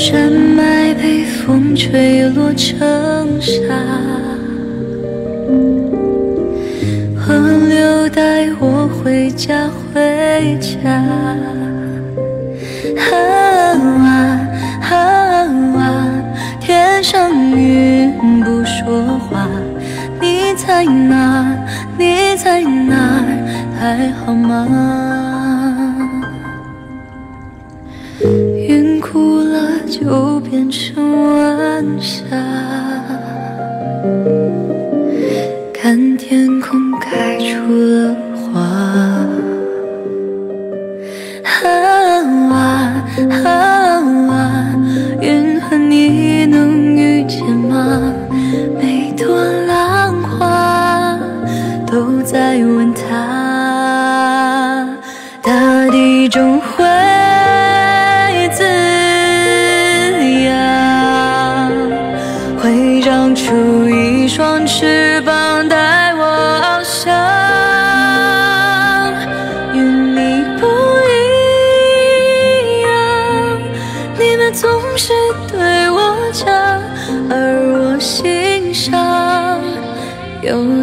山脉被风吹落成沙，河流带我回家回家。天上云不说话，你在哪？你在哪儿？还好吗？云哭了就变成晚霞，看天空开出了花。云和你能遇见吗？每朵浪花都在问他，大地终会滋养，会长出一双翅膀带我翱翔。与你不一样，你们总是对我讲，而我心上有